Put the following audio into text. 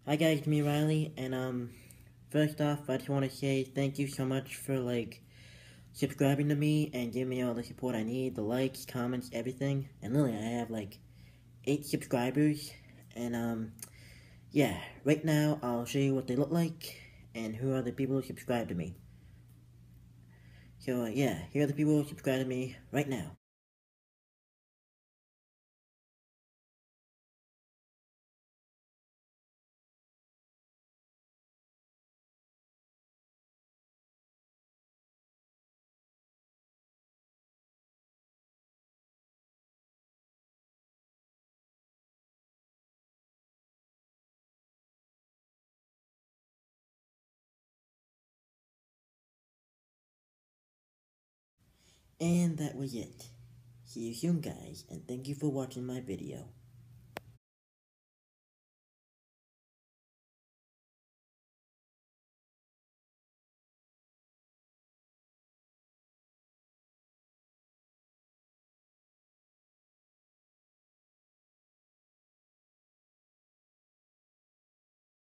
Hi guys, me Riley, and first off, I just want to say thank you so much for subscribing to me and giving me all the support I need, the likes, comments, everything. And literally, I have 8 subscribers, and yeah, right now I'll show you what they look like and who are the people who subscribe to me. So yeah, here are the people who subscribe to me right now. And that was it. See you soon guys, and thank you for watching my video.